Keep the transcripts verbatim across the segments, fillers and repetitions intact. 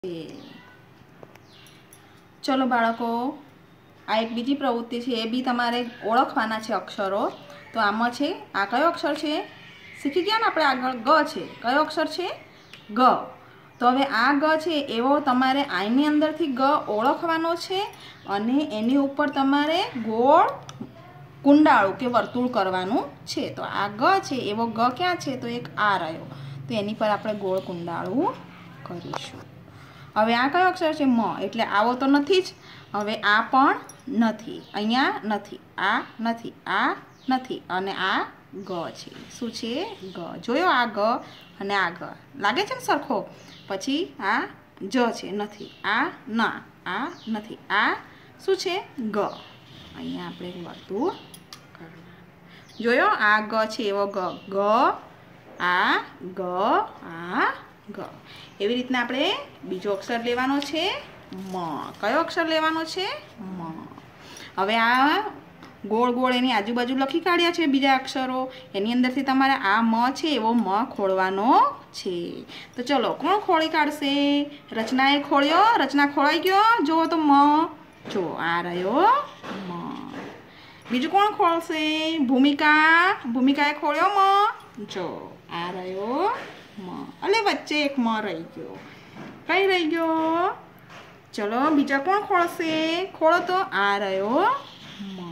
चलो बाळको आ एक बीजी प्रवृत्ति है ए बी तमारे ओळखवाना छे अक्षरो। तो आम छे आ कयो अक्षर छे शीखी गया ने आपणे आगळ ग छे कयो अक्षर छे ग। तो हवे आ ग छे एवो तमारे आईनी अंदरथी ग ओळखवानो छे अने एनी उपर तमारे गोळ कुंडाळू के वर्तुळ करवानुं छे। तो आ ग छे एवो ग क्यां छे तो एक आ रह्यो तो एनी पर आपणे गोळ कुंडाळू करीशुं। हवे आ कयो अक्षर छे म एटले आवो तो नथी ज। हवे आ पण नथी अहींया नथी आ नथी आ नथी अने आ ग छे शुं छे ग। जोयो आ ग अने आ ग लागे छे ने सरखो। पछी आ ज छे नथी आ ना आ नथी आ शुं छे ग। अहींया आपणे वर्तुळ करवानुं। जोयो आ ग छे एवो ग ग आ ग आ ग। एवी रीतना आपणे बीजो अक्षर लेवानो छे म। कयो अक्षर लेवानो छे म। हवे आ गोळ गोळ एनी आजूबाजू लखी काढ्या छे बीजा अक्षरो एनी अंदरथी तमारे आ म छे एवो म खोळवानो छे। तो चलो कोण खोळी काढशे रचनाए खोळ्यो। रचना खोळाई गयो जो तो म जो आ रह्यो म। बीजू कोण खोळशे भूमिका भूमिकाए खोळ्यो म जो आ रह्यो म। अले वच्चे एक म रही गयो कई रही गयो। चलो बीजा कोण खोळशे खोळो तो आ रह्यो म।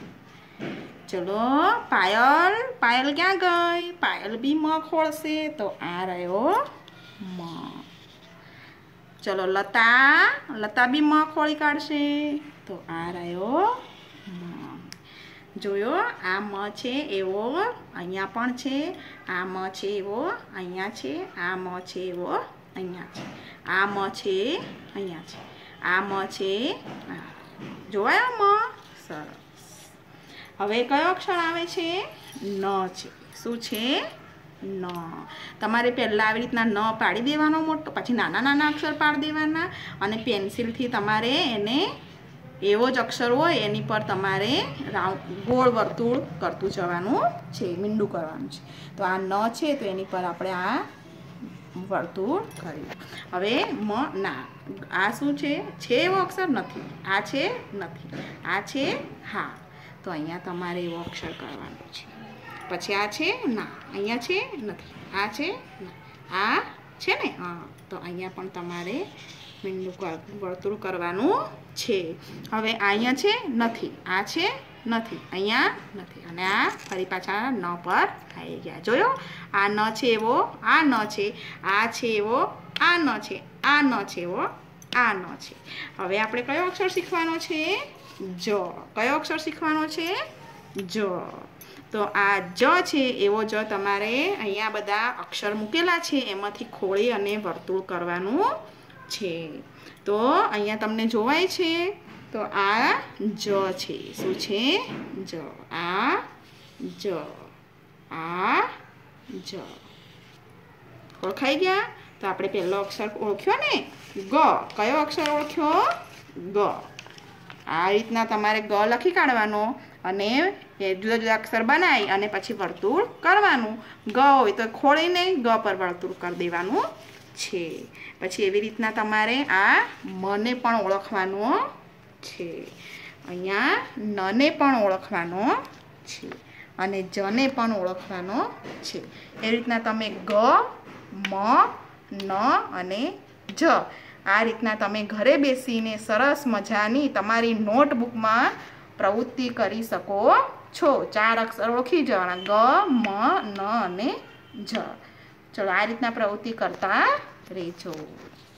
चलो पायल पायल क्या गई पायल भी म खोळशे तो आ रह्यो म। चलो लता लता भी म खोळी काढशे तो आ रह्यो म। जोयो आ म छे एवो अहींया पण छे आ म छे एवो अहींया छे आ म छे एवो अहींया छे आ म छे अहींया छे आ म छे जोवायो म सरस। हवे कयो अक्षर आवे छे न छे शुं छे न। तमारे पहेला आवी रीतना न पाडी देवानो मोटो पछी नाना नाना अक्षर पाडी देवाना अने पेन्सिलथी तमारे एने एवो ज अक्षर होय एनी पर तमारे गोळ वर्तुळ करतुं जवानुं छे मींडुं करवानुं छे। तो आ न छे तो एनी पर आपणे आ वर्तुळ कर्युं। हवे म ना आ शुं छे छे एवो अक्षर नथी आ छे नथी आ छे हा तो अहींया तमारे एवो अक्षर करवानो छे। पछी आ छे ना अहींया छे नथी आ छे ना आ छे ने हाँ तो अहींया पण तमारे मींडुं वर्तुळ करवानुं छे। हवे अहींया छे नथी आ छे नथी अहींया नथी अने आ फरी पाछा न पर आई गया। जोयो आ न छे एवो आ न छे आ छे एवो आ न छे आ न छे एवो आ न छे। हवे आपणे कयो अक्षर शीखवानो छे ज। कयो अक्षर शीखवानो छे ज। तो आ ज छे एवो ज तमारे अहींया बधा अक्षर मूकेला छे एमांथी खोळी अने वर्तुळ करवानुं छे। तो अहींया तमने जोवाय छे तो आ ज छे शुं छे ज आ ज आ ज ओळखाई गया। तो आपणे पहेलो अक्षर ओळख्यो ने ग। कयो अक्षर ओळख्यो ग। आ रीतना तमारे ग लखी काढवानो अने ए जुदा जुदा अक्षर बनावी अने पछी वर्तुळ करवानुं। ग होय तो खोळी नहीं ग पर वर्तुळ कर देवानुं छे। पछी एवी रीतना तमारे आ म ने पण ओळखवानो छे अहींया न ने पण ओळखवानो छे अने ज ने पण ओळखवानो छे। ए रीतना तमे ग म न अने ज आ रीतना तमे घरे बेसीने सरस मजानी तमारी नोटबुकमां प्रवृत्ति करी शको छो। चार अक्षर ओळखी जवाना ग म न अने ज। चलो आ रीतना प्रवृत्ति करता रहेजो।